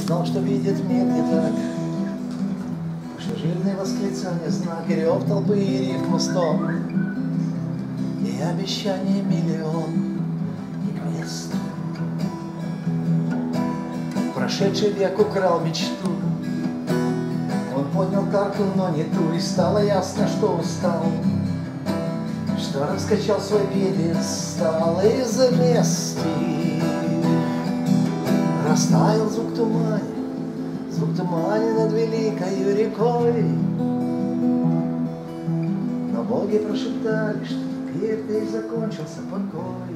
знал, что видит мир не так, что жирные восклицания, знак и рев толпы, и рифмы стоп, и обещание миллион, и квест. Прошедший век украл мечту, он понял карту, но не ту, и стало ясно, что устал, что раскачал свой пьедестал из-за вместе. Растаял звук тумане над великою рекой. Но боги прошептали, что теперь-то и закончился покой.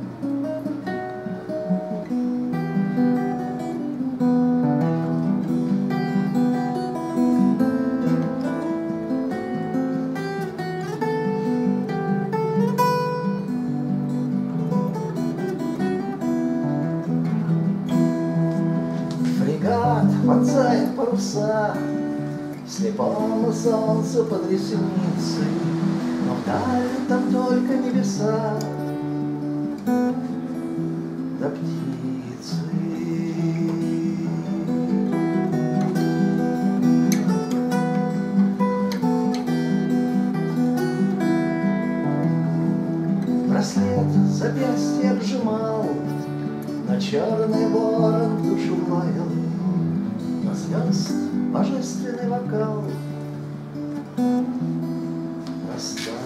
Вонзает паруса слепому солнцу под ресницей, но вдали там только небеса да птицы. Браслет запястье обжимал, на черный ворон душу лаял, звезд божественный вокал. Расстались.